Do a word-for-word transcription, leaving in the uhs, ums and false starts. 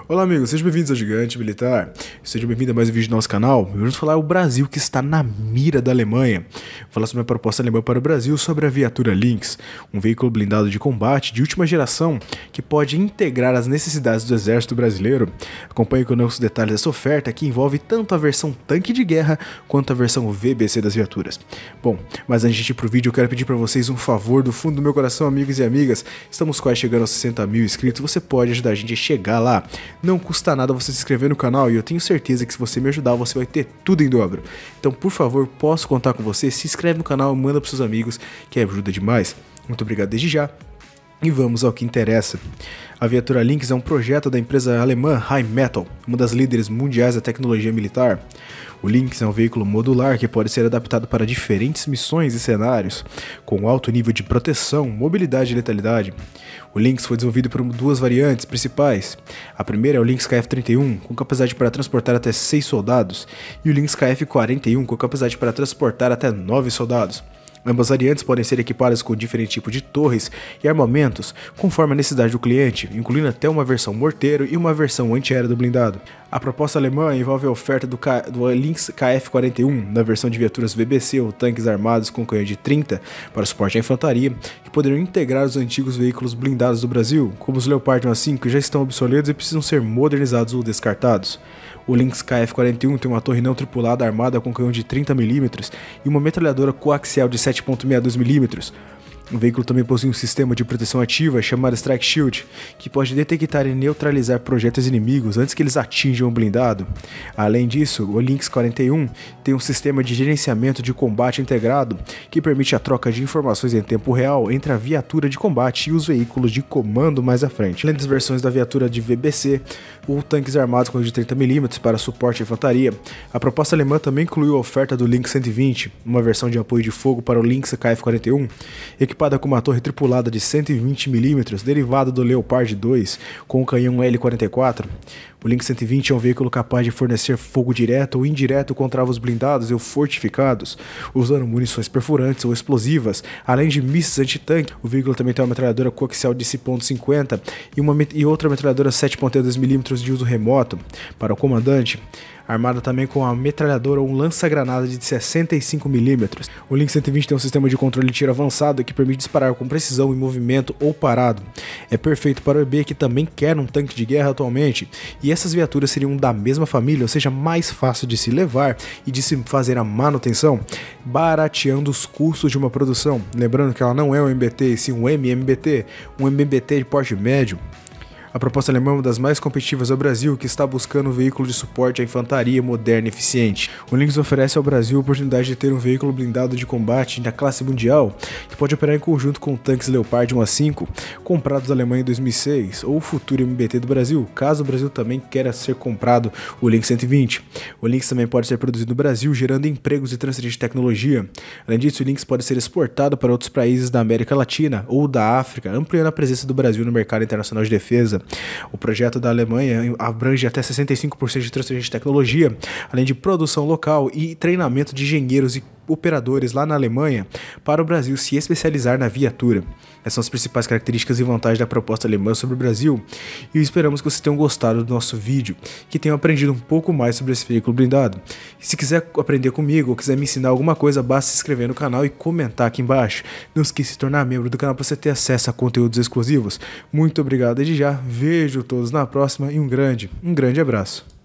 Olá amigos, sejam bem-vindos ao Gigante Militar. Sejam bem-vindos a mais um vídeo do nosso canal. Vamos falar o Brasil que está na mira da Alemanha. Vou falar sobre a proposta alemã para o Brasil sobre a viatura Lynx, um veículo blindado de combate de última geração que pode integrar as necessidades do exército brasileiro. Acompanhe conosco os detalhes dessa oferta que envolve tanto a versão tanque de guerra quanto a versão V B C das viaturas. Bom, mas antes de ir pro vídeo eu quero pedir para vocês um favor do fundo do meu coração, amigos e amigas. Estamos quase chegando aos sessenta mil inscritos, você pode ajudar a gente a chegar lá. Não custa nada você se inscrever no canal e eu tenho certeza que se você me ajudar você vai ter tudo em dobro. Então por favor, posso contar com você? Se inscreve no canal, manda para seus amigos que ajuda demais. Muito obrigado desde já. E vamos ao que interessa. A viatura Lynx é um projeto da empresa alemã Rheinmetall, uma das líderes mundiais da tecnologia militar. O Lynx é um veículo modular que pode ser adaptado para diferentes missões e cenários, com alto nível de proteção, mobilidade e letalidade. O Lynx foi desenvolvido por duas variantes principais. A primeira é o Lynx K F trinta e um, com capacidade para transportar até seis soldados, e o Lynx K F quarenta e um, com capacidade para transportar até nove soldados. Ambas variantes podem ser equipadas com diferentes tipos de torres e armamentos, conforme a necessidade do cliente, incluindo até uma versão morteiro e uma versão antiaérea do blindado. A proposta alemã envolve a oferta do, K do Lynx K F quarenta e um, na versão de viaturas V B C ou tanques armados com canhão de trinta para suporte à infantaria, que poderiam integrar os antigos veículos blindados do Brasil, como os Leopard um A cinco, que já estão obsoletos e precisam ser modernizados ou descartados. O Lynx K F quarenta e um tem uma torre não tripulada armada com canhão de trinta milímetros e uma metralhadora coaxial de sete ponto sessenta e dois milímetros. O veículo também possui um sistema de proteção ativa chamado Strike Shield, que pode detectar e neutralizar projéteis inimigos antes que eles atinjam o blindado. Além disso, o Lynx quarenta e um tem um sistema de gerenciamento de combate integrado, que permite a troca de informações em tempo real entre a viatura de combate e os veículos de comando mais à frente. Além das versões da viatura de V B C, ou tanques armados com de trinta milímetros para suporte à infantaria, a proposta alemã também incluiu a oferta do Lynx cento e vinte, uma versão de apoio de fogo para o Lynx K F quarenta e um, equipada com uma torre tripulada de cento e vinte milímetros, derivada do Leopard dois, com o canhão L quarenta e quatro. O Lynx cento e vinte é um veículo capaz de fornecer fogo direto ou indireto contra alvos blindados ou fortificados, usando munições perfurantes ou explosivas, além de mísseis antitanque. O veículo também tem uma metralhadora coaxial de sete ponto cinquenta e, uma, e outra metralhadora sete ponto dois milímetros de uso remoto para o comandante, armada também com uma metralhadora ou um lança-granada de sessenta e cinco milímetros. O Lynx cento e vinte tem um sistema de controle de tiro avançado que permite disparar com precisão em movimento ou parado. É perfeito para o E B que também quer um tanque de guerra atualmente, e essas viaturas seriam da mesma família, ou seja, mais fácil de se levar e de se fazer a manutenção, barateando os custos de uma produção. Lembrando que ela não é um M B T, e sim um M M B T, um M M B T de porte médio. A proposta alemã é uma das mais competitivas ao Brasil, que está buscando um veículo de suporte à infantaria moderno e eficiente. O Lynx oferece ao Brasil a oportunidade de ter um veículo blindado de combate da classe mundial, que pode operar em conjunto com tanques Leopard um A cinco, comprados da Alemanha em dois mil e seis, ou o futuro M B T do Brasil, caso o Brasil também queira ser comprado o Lynx cento e vinte. O Lynx também pode ser produzido no Brasil, gerando empregos e transferência de tecnologia. Além disso, o Lynx pode ser exportado para outros países da América Latina ou da África, ampliando a presença do Brasil no mercado internacional de defesa. O projeto da Alemanha abrange até sessenta e cinco por cento de transferência de tecnologia, além de produção local e treinamento de engenheiros e operadores lá na Alemanha para o Brasil se especializar na viatura. Essas são as principais características e vantagens da proposta alemã sobre o Brasil, e esperamos que vocês tenham gostado do nosso vídeo, que tenham aprendido um pouco mais sobre esse veículo blindado. E se quiser aprender comigo ou quiser me ensinar alguma coisa, basta se inscrever no canal e comentar aqui embaixo. Não esqueça de se tornar membro do canal para você ter acesso a conteúdos exclusivos. Muito obrigado desde já, vejo todos na próxima e um grande, um grande abraço.